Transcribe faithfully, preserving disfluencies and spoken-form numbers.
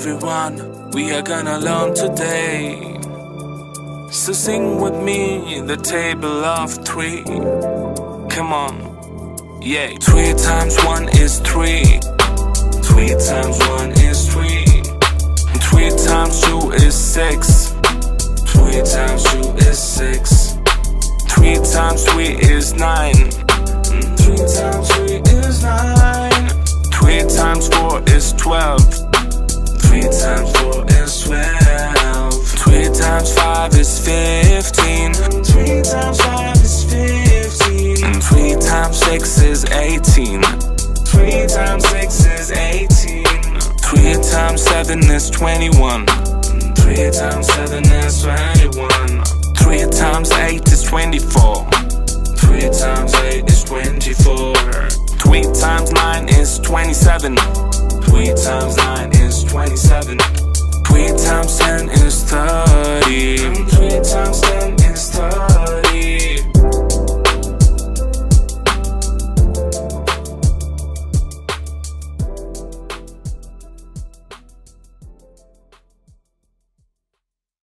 everyone, we are gonna learn today. So sing with me the table of three. Come on, yeah. Three times one is three. Three times one is three. Three times two is six. Three times two is six. Three times three is nine. Three times three is nine. Three times four is twelve. Three times four is twelve. Three times five is fifteen. Three times five is fifteen. And three times six is eighteen. Three times six is eighteen. Three times seven is twenty-one. Three times seven is twenty-one. Three times eight is twenty-four. Three times eight is twenty-four. Three times nine is twenty-seven. Three times nine is twenty-seven. Three times ten